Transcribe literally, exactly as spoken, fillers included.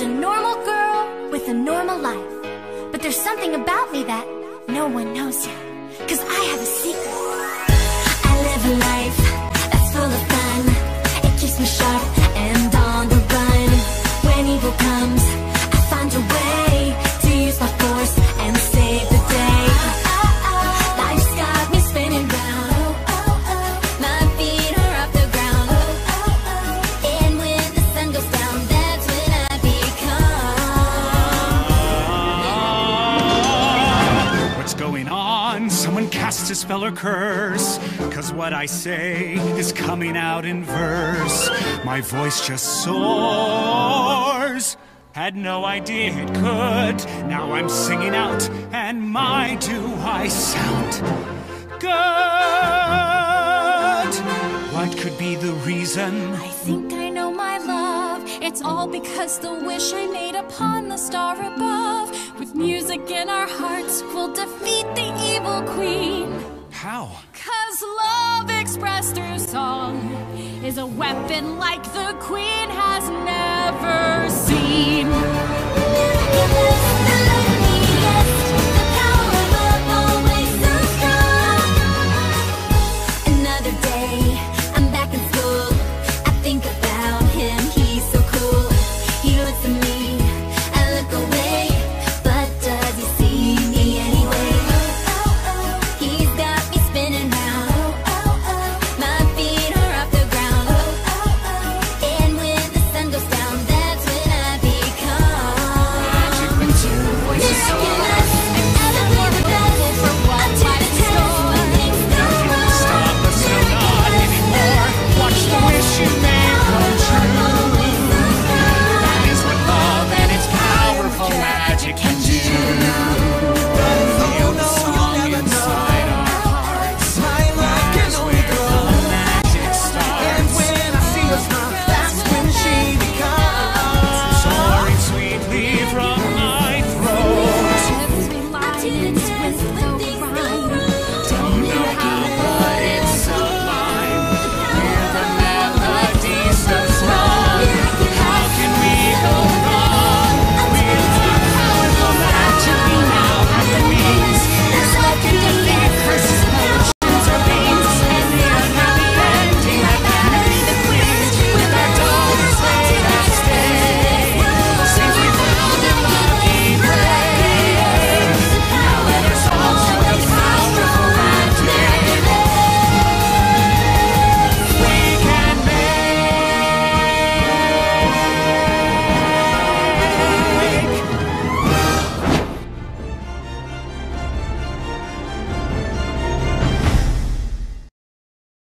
a normal girl with a normal life. But there's something about me that no one knows yet, 'cause I have a secret. I live a life that's full of fun. It keeps me sharp and on the run. When evil comes, I find a way to use my force and save the day. Life's got me spinning round. My feet are off the ground. And when the sun goes down, that's when I become. What's going on? Someone cast a spell or curse, 'cause what I say is coming out in verse. My voice just soars. Had no idea it could. Now I'm singing out, and my do I sound good. What could be the reason? I think I know, my love. It's all because the wish I made upon the star above. With music in our hearts, we'll defeat the evil queen. How? 'Cause love expressed through song is a weapon like the queen has never seen.